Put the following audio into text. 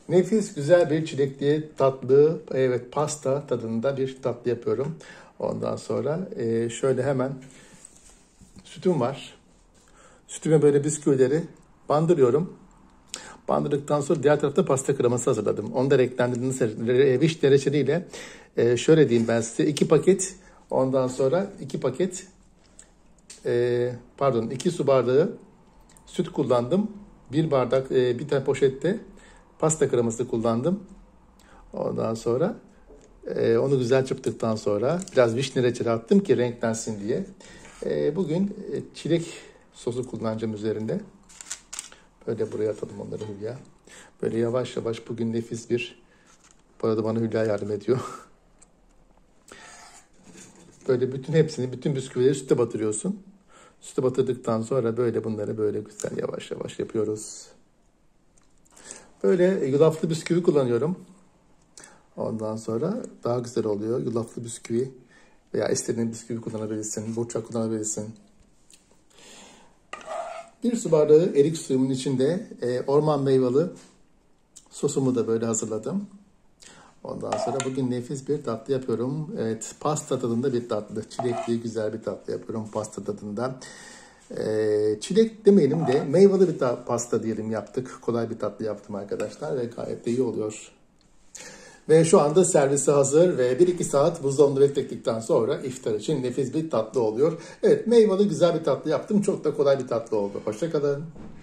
Nefis güzel bir çilekli tatlı, evet pasta tadında bir tatlı yapıyorum. Ondan sonra şöyle hemen sütüm var. Sütüme böyle bisküvileri bandırıyorum. Bandırdıktan sonra diğer tarafta pasta kreması hazırladım. Onu da renklendirdiğiniz vişne reçeliyle şöyle diyeyim ben size 2 paket, ondan sonra 2 paket, pardon 2 su bardağı süt kullandım. Bir bardak, bir tane poşette pasta kreması kullandım. Ondan sonra onu güzel çırptıktan sonra biraz vişne reçeli attım ki renklensin diye. Bugün çilek sosu kullanacağım üzerinde. Böyle buraya atalım onları Hülya. Böyle yavaş yavaş bugün nefis bir... Bu arada bana Hülya yardım ediyor. Böyle bütün hepsini, bütün bisküvileri süte batırıyorsun. Süte batırdıktan sonra böyle bunları böyle güzel yavaş yavaş yapıyoruz. Böyle yulaflı bisküvi kullanıyorum. Ondan sonra daha güzel oluyor. Yulaflı bisküvi veya istediğin bisküvi kullanabilirsin. Burçak kullanabilirsin. Bir su bardağı erik suyumun içinde orman meyveli sosumu da böyle hazırladım. Ondan sonra bugün nefis bir tatlı yapıyorum. Evet, pasta tadında bir tatlı. Çilekli güzel bir tatlı yapıyorum pasta tadında. Çilek demeyelim de meyveli bir pasta diyelim yaptık. Kolay bir tatlı yaptım arkadaşlar ve gayet de iyi oluyor. Ve şu anda servisi hazır ve 1-2 saat buzdolabında beklettikten sonra iftar için nefis bir tatlı oluyor. Evet, meyveli güzel bir tatlı yaptım. Çok da kolay bir tatlı oldu. Hoşça kalın.